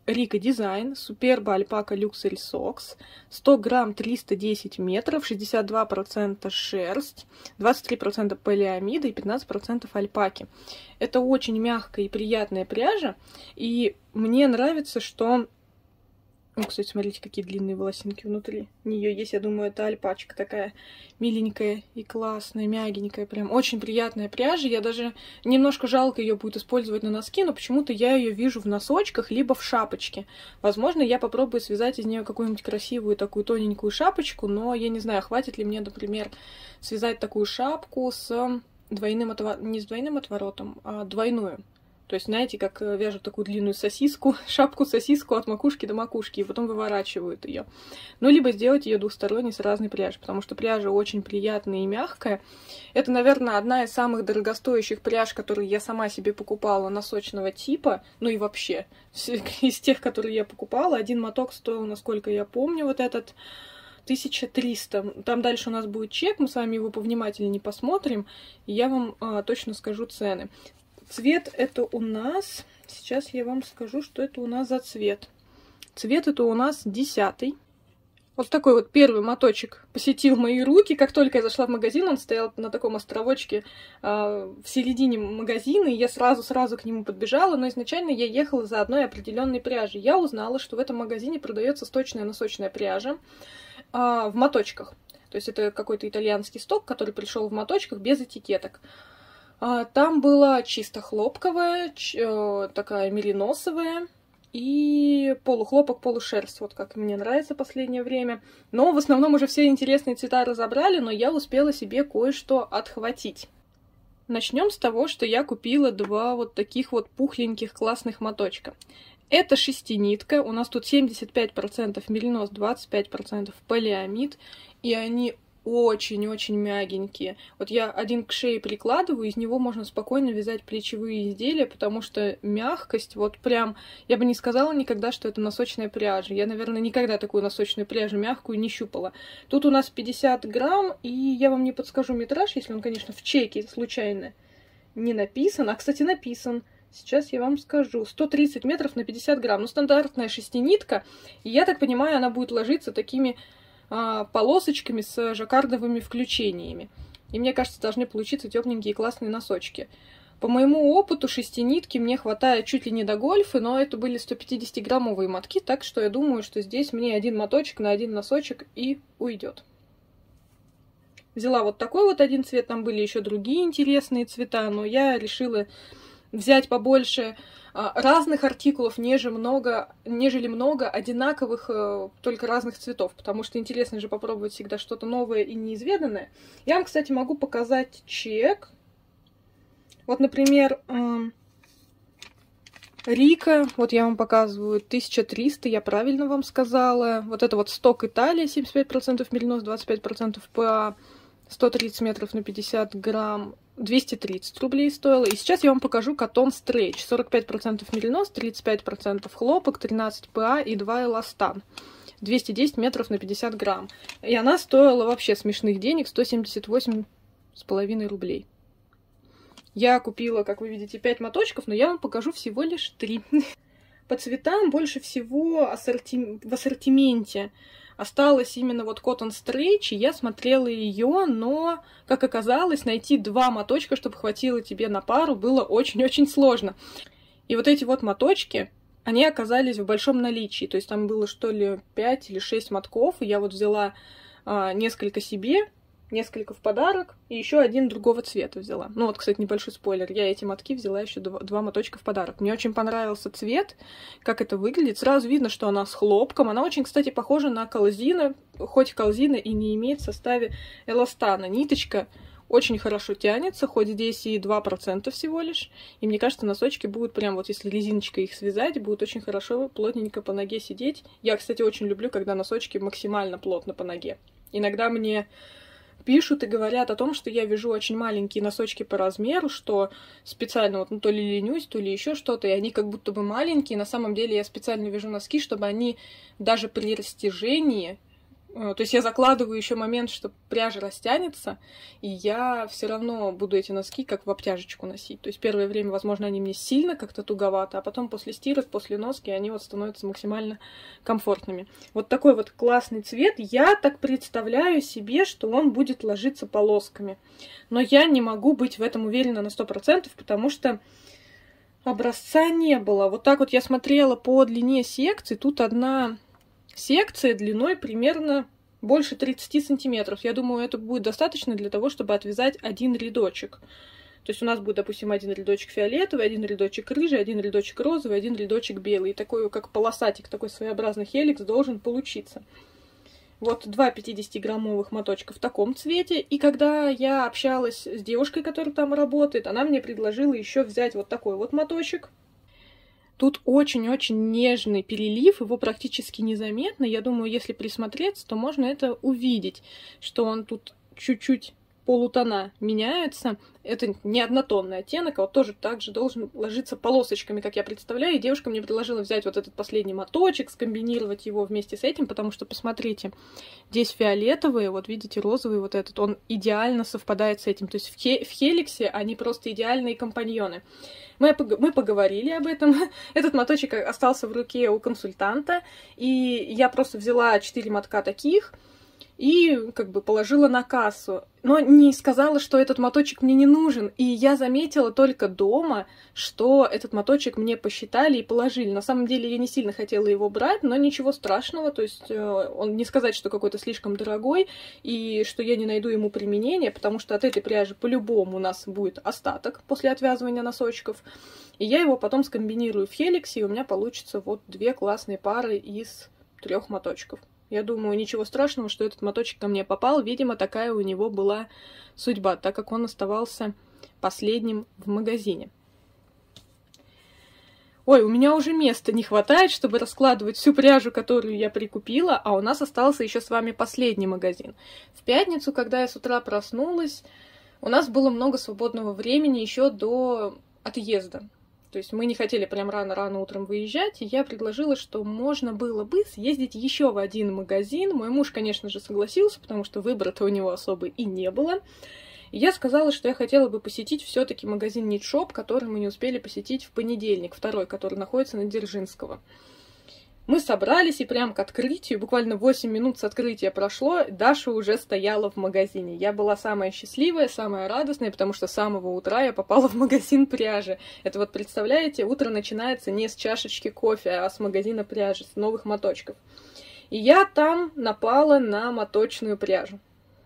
Rika Design, Superba Alpaca Luxury Socks, сто грамм, триста десять метров, шестьдесят два процента шерсть, двадцать три процента полиамида и пятнадцать процентов альпаки. Это очень мягкая и приятная пряжа, и мне нравится, что... Ну, кстати, смотрите, какие длинные волосинки внутри нее есть. Я думаю, это альпачка такая миленькая и классная, мягенькая. Прям очень приятная пряжа. Я даже немножко жалко ее будет использовать на носки, но почему-то я ее вижу в носочках, либо в шапочке. Возможно, я попробую связать из нее какую-нибудь красивую такую тоненькую шапочку, но я не знаю, хватит ли мне, например, связать такую шапку с двойным отворотом, не с двойным отворотом, а двойную. То есть, знаете, как вяжут такую длинную сосиску, шапку-сосиску от макушки до макушки, и потом выворачивают ее. Ну, либо сделать ее двухсторонней с разной пряжей, потому что пряжа очень приятная и мягкая. Это, наверное, одна из самых дорогостоящих пряж, которые я сама себе покупала носочного типа, ну и вообще, из тех, которые я покупала. Один моток стоил, насколько я помню, вот этот... тысяча триста. Там дальше у нас будет чек, мы с вами его повнимательнее посмотрим, и я вам а, точно скажу цены. Цвет это у нас... Сейчас я вам скажу, что это у нас за цвет. Цвет это у нас десятый. Вот такой вот первый моточек посетил мои руки. Как только я зашла в магазин, он стоял на таком островочке э, в середине магазина, и я сразу-сразу к нему подбежала, но изначально я ехала за одной определенной пряжей. Я узнала, что в этом магазине продается сточная носочная пряжа э, в моточках. То есть это какой-то итальянский сток, который пришел в моточках без этикеток. Там была чисто хлопковая, такая мериносовая и полухлопок, полушерсть, вот как мне нравится в последнее время. Но в основном уже все интересные цвета разобрали, но я успела себе кое-что отхватить. Начнем с того, что я купила два вот таких вот пухленьких классных моточка. Это шестинитка, у нас тут семьдесят пять процентов меринос, двадцать пять процентов полиамид, и они очень-очень мягенькие. Вот я один к шее прикладываю, из него можно спокойно вязать плечевые изделия, потому что мягкость, вот прям, я бы не сказала никогда, что это носочная пряжа. Я, наверное, никогда такую носочную пряжу мягкую не щупала. Тут у нас пятьдесят грамм, и я вам не подскажу метраж, если он, конечно, в чеке случайно не написан. А, кстати, написан. Сейчас я вам скажу. сто тридцать метров на пятьдесят грамм. Ну, стандартная шестинитка, и я так понимаю, она будет ложиться такими полосочками с жаккардовыми включениями. И мне кажется, должны получиться тепленькие классные носочки. По моему опыту шестинитки мне хватает чуть ли не до гольфа, но это были сто пятидесятиграммовые мотки, так что я думаю, что здесь мне один моточек на один носочек и уйдет. Взяла вот такой вот один цвет, там были еще другие интересные цвета, но я решила взять побольше разных артикулов, нежели много, нежели много одинаковых, только разных цветов, потому что интересно же попробовать всегда что-то новое и неизведанное. Я вам, кстати, могу показать чек. Вот, например, Рика, вот я вам показываю, тысяча триста, я правильно вам сказала. Вот это вот сток Италия, семьдесят пять процентов меринос, двадцать пять процентов ПА, сто тридцать метров на пятьдесят грамм. двести тридцать рублей стоило. И сейчас я вам покажу Cotton Stretch. сорок пять процентов меринос, тридцать пять процентов хлопок, тринадцать ПА и два эластан. двести десять метров на пятьдесят грамм. И она стоила вообще смешных денег, сто семьдесят восемь с половиной рублей. Я купила, как вы видите, пять моточков, но я вам покажу всего лишь три. По цветам больше всего ассорти... в ассортименте осталась именно вот Cotton Stretch, и я смотрела ее, но, как оказалось, найти два моточка, чтобы хватило тебе на пару, было очень-очень сложно. И вот эти вот моточки, они оказались в большом наличии, то есть там было что ли пять или шесть мотков, и я вот взяла а, несколько себе, несколько в подарок, и еще один другого цвета взяла. Ну вот, кстати, небольшой спойлер, я эти мотки взяла еще два, два моточка в подарок. Мне очень понравился цвет, как это выглядит. Сразу видно, что она с хлопком. Она очень, кстати, похожа на колзина, хоть колзина и не имеет в составе эластана. Ниточка очень хорошо тянется, хоть здесь и два процента всего лишь. И мне кажется, носочки будут прям, вот если резиночкой их связать, будут очень хорошо, плотненько по ноге сидеть. Я, кстати, очень люблю, когда носочки максимально плотно по ноге. Иногда мне пишут и говорят о том, что я вяжу очень маленькие носочки по размеру, что специально вот ну, то ли ленюсь, то ли еще что-то, и они как будто бы маленькие. На самом деле я специально вяжу носки, чтобы они даже при растяжении То есть я закладываю еще момент, что пряжа растянется, и я все равно буду эти носки как в обтяжечку носить. То есть первое время, возможно, они мне сильно как-то туговато, а потом после стирок, после носки они вот становятся максимально комфортными. Вот такой вот классный цвет. Я так представляю себе, что он будет ложиться полосками. Но я не могу быть в этом уверена на сто процентов, потому что образца не было. Вот так вот я смотрела по длине секций. Тут одна секция длиной примерно больше тридцати сантиметров. Я думаю, это будет достаточно для того, чтобы отвязать один рядочек. То есть у нас будет, допустим, один рядочек фиолетовый, один рядочек рыжий, один рядочек розовый, один рядочек белый. И такой, как полосатик, такой своеобразный хеликс должен получиться. Вот два пятидесятиграммовых моточка в таком цвете. И когда я общалась с девушкой, которая там работает, она мне предложила еще взять вот такой вот моточек. Тут очень-очень нежный перелив, его практически незаметно. Я думаю, если присмотреться, то можно это увидеть, что он тут чуть-чуть полутона меняются. Это не однотонный оттенок, а вот тоже так же должен ложиться полосочками, как я представляю. И девушка мне предложила взять вот этот последний моточек, скомбинировать его вместе с этим, потому что, посмотрите, здесь фиолетовый, вот видите, розовый вот этот, он идеально совпадает с этим. То есть в, хе в хеликсе они просто идеальные компаньоны. Мы, мы поговорили об этом. Этот моточек остался в руке у консультанта, и я просто взяла четыре мотка таких и как бы положила на кассу. Но не сказала, что этот моточек мне не нужен. И я заметила только дома, что этот моточек мне посчитали и положили. На самом деле я не сильно хотела его брать, но ничего страшного. То есть он не сказать, что какой-то слишком дорогой, и что я не найду ему применения, потому что от этой пряжи по-любому у нас будет остаток после отвязывания носочков. И я его потом скомбинирую в хеликсе, и у меня получится вот две классные пары из трех моточков. Я думаю, ничего страшного, что этот моточек ко мне попал. Видимо, такая у него была судьба, так как он оставался последним в магазине. Ой, у меня уже места не хватает, чтобы раскладывать всю пряжу, которую я прикупила, а у нас остался еще с вами последний магазин. В пятницу, когда я с утра проснулась, у нас было много свободного времени еще до отъезда. То есть мы не хотели прям рано-рано утром выезжать, и я предложила, что можно было бы съездить еще в один магазин. Мой муж, конечно же, согласился, потому что выбора-то у него особо и не было. И я сказала, что я хотела бы посетить все-таки магазин Knit-Shop, который мы не успели посетить в понедельник, второй, который находится на Дзержинского. Мы собрались, и прям к открытию, буквально восемь минут с открытия прошло, Даша уже стояла в магазине. Я была самая счастливая, самая радостная, потому что с самого утра я попала в магазин пряжи. Это вот, представляете, утро начинается не с чашечки кофе, а с магазина пряжи, с новых моточков. И я там напала на моточную пряжу.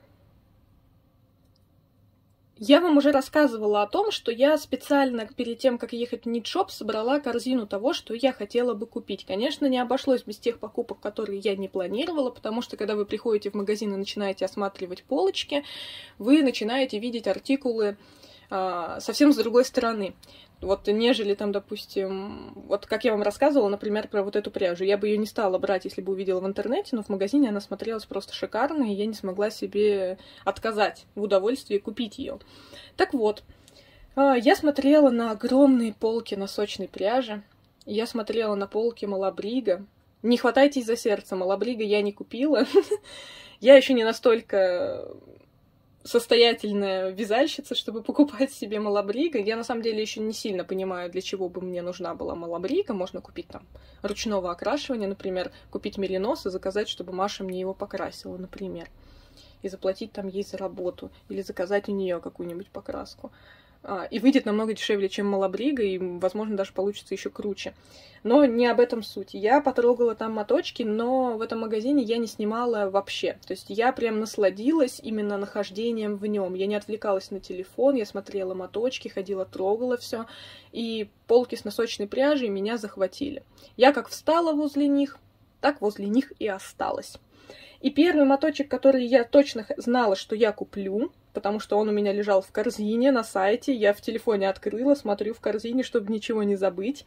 Я вам уже рассказывала о том, что я специально перед тем, как ехать в Knit-Shop, собрала корзину того, что я хотела бы купить. Конечно, не обошлось без тех покупок, которые я не планировала, потому что, когда вы приходите в магазин и начинаете осматривать полочки, вы начинаете видеть артикулы а, совсем с другой стороны. Вот, нежели там, допустим, вот как я вам рассказывала, например, про вот эту пряжу. Я бы ее не стала брать, если бы увидела в интернете, но в магазине она смотрелась просто шикарно, и я не смогла себе отказать в удовольствии купить ее. Так вот, я смотрела на огромные полки носочной пряжи, я смотрела на полки Малабрига. Не хватайтесь за сердце, Малабрига я не купила. Я еще не настолько состоятельная вязальщица, чтобы покупать себе Малабрига. Я на самом деле еще не сильно понимаю, для чего бы мне нужна была Малабрига. Можно купить там ручного окрашивания, например, купить меринос и заказать, чтобы Маша мне его покрасила, например. И заплатить там ей за работу. Или заказать у нее какую-нибудь покраску. А, и выйдет намного дешевле, чем Малабрига, и, возможно, даже получится еще круче. Но не об этом суть. Я потрогала там моточки, но в этом магазине я не снимала вообще. То есть я прям насладилась именно нахождением в нем. Я не отвлекалась на телефон, я смотрела моточки, ходила, трогала все. И полки с носочной пряжей меня захватили. Я как встала возле них, так возле них и осталась. И первый моточек, который я точно знала, что я куплю, потому что он у меня лежал в корзине на сайте, я в телефоне открыла, смотрю в корзине, чтобы ничего не забыть.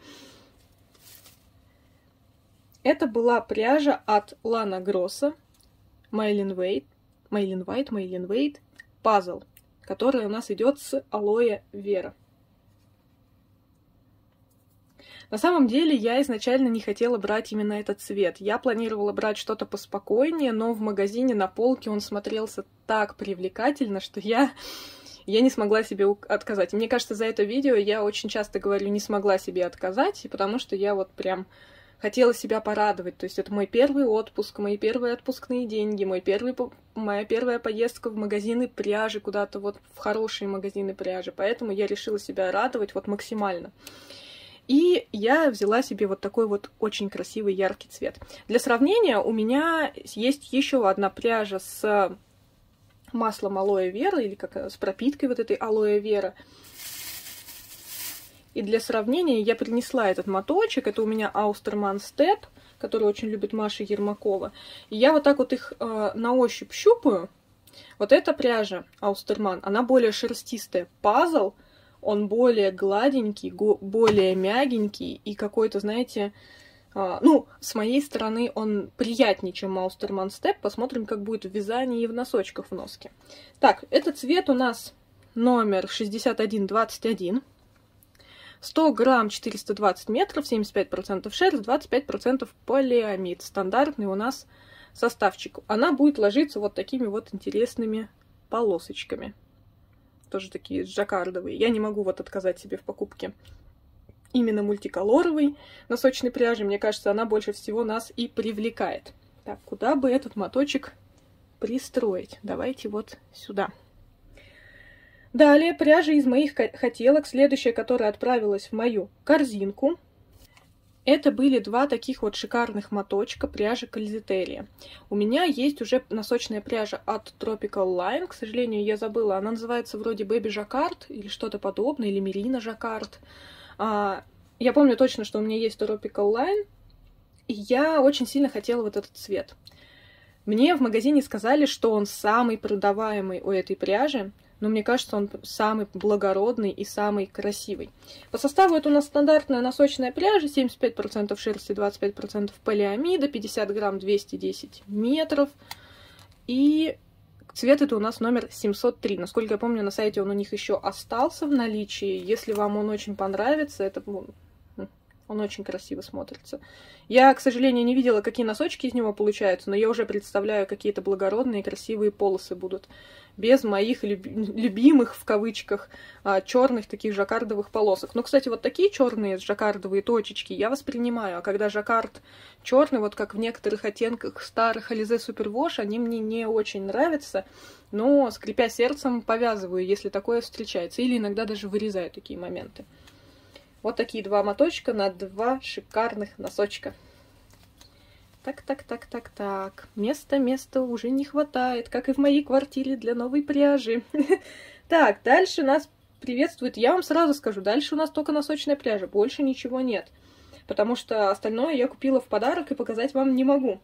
Это была пряжа от Lana Grossa, Maylin Wait, Maylin White, Maylin Wait, Puzzle, которая у нас идет с алоэ вера. На самом деле я изначально не хотела брать именно этот цвет. Я планировала брать что-то поспокойнее, но в магазине на полке он смотрелся так привлекательно, что я, я не смогла себе отказать. И мне кажется, за это видео я очень часто говорю «не смогла себе отказать», потому что я вот прям хотела себя порадовать. То есть это мой первый отпуск, мои первые отпускные деньги, мой первый, моя первая поездка в магазины пряжи, куда-то вот в хорошие магазины пряжи. Поэтому я решила себя радовать вот максимально. И я взяла себе вот такой вот очень красивый яркий цвет. Для сравнения у меня есть еще одна пряжа с маслом алоэ вера, или как с пропиткой вот этой алоэ вера. И для сравнения я принесла этот моточек. Это у меня Austermann Step, который очень любит Маша Ермакова. И я вот так вот их э, на ощупь щупаю. Вот эта пряжа Austermann, она более шерстистая. Пазл, он более гладенький, более мягенький и какой-то, знаете, э, ну, с моей стороны он приятнее, чем Austermann Step. Посмотрим, как будет в вязании и в носочках в носке. Так, этот цвет у нас номер шестьдесят один двадцать один. сто грамм, четыреста двадцать метров, семьдесят пять процентов шерсть, двадцать пять процентов полиамид. Стандартный у нас составчик. Она будет ложиться вот такими вот интересными полосочками. Тоже такие жаккардовые. Я не могу вот отказать себе в покупке именно мультиколоровой носочной пряжи. Мне кажется, она больше всего нас и привлекает. Так, куда бы этот моточек пристроить? Давайте вот сюда. Далее пряжа из моих хотелок, следующая, которая отправилась в мою корзинку. Это были два таких вот шикарных моточка пряжи Кальзитерия. У меня есть уже носочная пряжа от Tropical Line, к сожалению, я забыла, она называется вроде Baby Jacquard или что-то подобное, или Merino Jacquard. А, я помню точно, что у меня есть Tropical Line, и я очень сильно хотела вот этот цвет. Мне в магазине сказали, что он самый продаваемый у этой пряжи. Но мне кажется, он самый благородный и самый красивый. По составу это у нас стандартная носочная пряжа, семьдесят пять процентов шерсти, двадцать пять процентов полиамида, пятьдесят грамм, двести десять метров. И цвет это у нас номер семьсот три. Насколько я помню, на сайте он у них еще остался в наличии. Если вам он очень понравится, это... Он очень красиво смотрится. Я, к сожалению, не видела, какие носочки из него получаются, но я уже представляю, какие-то благородные красивые полосы будут. Без моих люби любимых, в кавычках, черных таких жаккардовых полосок. Но, кстати, вот такие черные жаккардовые точечки я воспринимаю. А когда жаккард черный, вот как в некоторых оттенках старых Alize Superwash, они мне не очень нравятся. Но, скрипя сердцем, повязываю, если такое встречается. Или иногда даже вырезаю такие моменты. Вот такие два моточка на два шикарных носочка. Так, так, так, так, так. Места, места уже не хватает, как и в моей квартире для новой пряжи. Так, дальше нас приветствует. Я вам сразу скажу, дальше у нас только носочная пряжа, больше ничего нет. Потому что остальное я купила в подарок и показать вам не могу.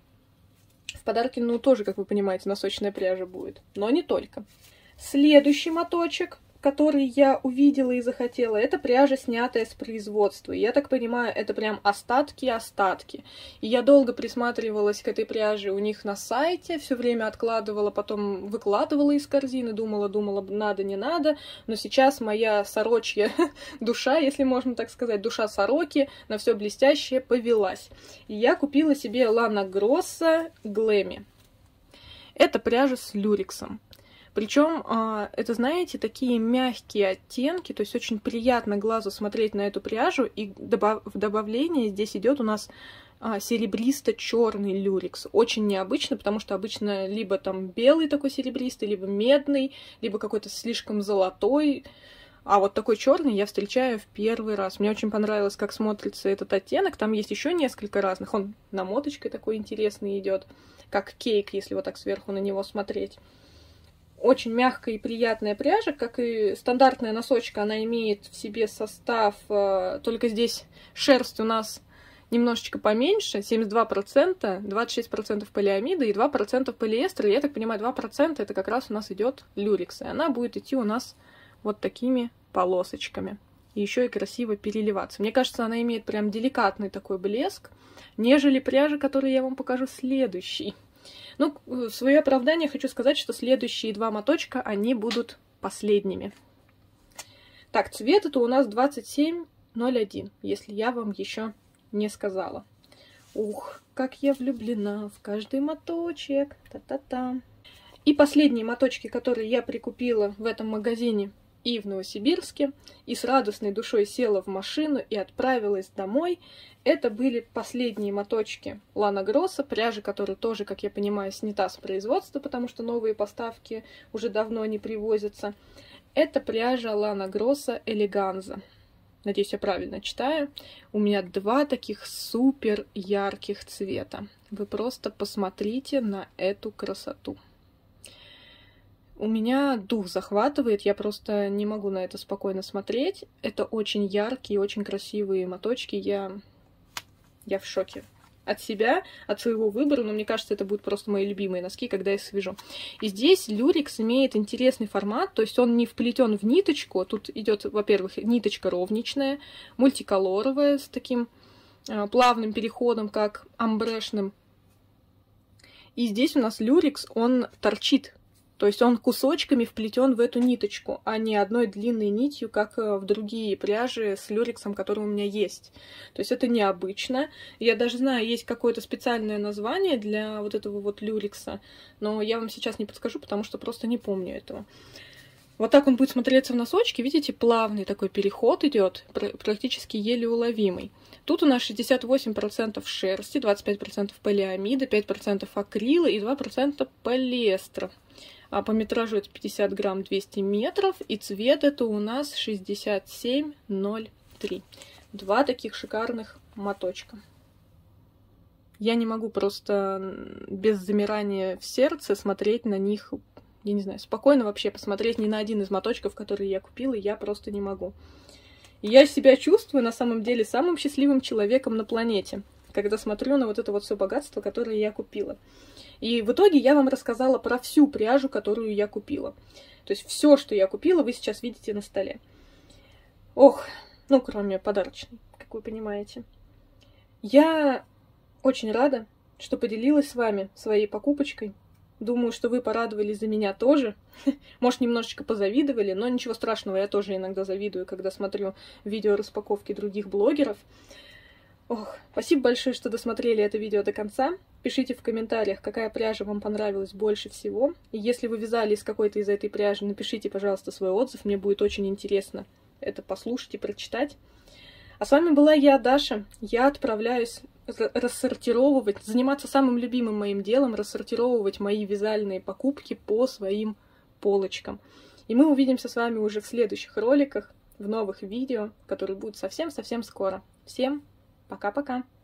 В подарке, ну, тоже, как вы понимаете, носочная пряжа будет. Но не только. Следующий моточек, который я увидела и захотела, это пряжа, снятая с производства. Я так понимаю, это прям остатки-остатки. И я долго присматривалась к этой пряже у них на сайте, все время откладывала, потом выкладывала из корзины, думала, думала, надо, не надо. Но сейчас моя сорочья душа, если можно так сказать, душа сороки на все блестящее повелась. И я купила себе Lana Grossa Glammy. Это пряжа с люрексом. Причем, это, знаете, такие мягкие оттенки, то есть очень приятно глазу смотреть на эту пряжу, и в добавлении здесь идет у нас серебристо-черный люрекс. Очень необычно, потому что обычно либо там белый такой серебристый, либо медный, либо какой-то слишком золотой. А вот такой черный я встречаю в первый раз. Мне очень понравилось, как смотрится этот оттенок. Там есть еще несколько разных. Он намоточкой такой интересный идет, как кейк, если вот так сверху на него смотреть. Очень мягкая и приятная пряжа, как и стандартная носочка, она имеет в себе состав, только здесь шерсть у нас немножечко поменьше, семьдесят два процента, двадцать шесть процентов полиамида и два процента полиэстера. Я так понимаю, два процента это как раз у нас идет люрекс, и она будет идти у нас вот такими полосочками. И еще и красиво переливаться. Мне кажется, она имеет прям деликатный такой блеск, нежели пряжа, которую я вам покажу следующий. Ну, в свое оправдание хочу сказать, что следующие два моточка, они будут последними. Так, цвет это у нас двадцать семь ноль один, если я вам еще не сказала. Ух, как я влюблена в каждый моточек. Та-та-та. И последние моточки, которые я прикупила в этом магазине и в Новосибирске, и с радостной душой села в машину и отправилась домой, это были последние моточки Лана Гросса, пряжи, которая тоже, как я понимаю, снята с производства, потому что новые поставки уже давно не привозятся. Это пряжа Лана Гросса Элеганза. Надеюсь, я правильно читаю. У меня два таких супер ярких цвета. Вы просто посмотрите на эту красоту. У меня дух захватывает, я просто не могу на это спокойно смотреть. Это очень яркие, очень красивые моточки. Я, я в шоке от себя, от своего выбора, но мне кажется, это будут просто мои любимые носки, когда я свяжу. И здесь люрекс имеет интересный формат, то есть он не вплетен в ниточку. Тут идет, во-первых, ниточка ровничная, мультиколоровая, с таким э, плавным переходом, как амбрешным. И здесь у нас люрекс, он торчит. То есть он кусочками вплетен в эту ниточку, а не одной длинной нитью, как в другие пряжи с люрексом, которые у меня есть. То есть это необычно. Я даже знаю, есть какое-то специальное название для вот этого вот люрекса, но я вам сейчас не подскажу, потому что просто не помню этого. Вот так он будет смотреться в носочке. Видите, плавный такой переход идет, практически еле уловимый. Тут у нас шестьдесят восемь процентов шерсти, двадцать пять процентов полиамида, пять процентов акрила и два процента полиэстера. А по метражу это пятьдесят грамм, двести метров, и цвет это у нас шестьдесят семь ноль три. Два таких шикарных моточка. Я не могу просто без замирания в сердце смотреть на них, я не знаю, спокойно вообще посмотреть ни на один из моточков, которые я купила, я просто не могу. И я себя чувствую на самом деле самым счастливым человеком на планете, когда смотрю на вот это вот все богатство, которое я купила. И в итоге я вам рассказала про всю пряжу, которую я купила. То есть все, что я купила, вы сейчас видите на столе. Ох, ну кроме подарочной, как вы понимаете. Я очень рада, что поделилась с вами своей покупочкой. Думаю, что вы порадовались за меня тоже. Может, немножечко позавидовали, но ничего страшного, я тоже иногда завидую, когда смотрю видео распаковки других блогеров. Ох, спасибо большое, что досмотрели это видео до конца. Пишите в комментариях, какая пряжа вам понравилась больше всего. И если вы вязали из какой-то из этой пряжи, напишите, пожалуйста, свой отзыв. Мне будет очень интересно это послушать и прочитать. А с вами была я, Даша. Я отправляюсь рассортировывать, заниматься самым любимым моим делом, рассортировывать мои вязальные покупки по своим полочкам. И мы увидимся с вами уже в следующих роликах, в новых видео, которые будут совсем-совсем скоро. Всем пока! Пока-пока!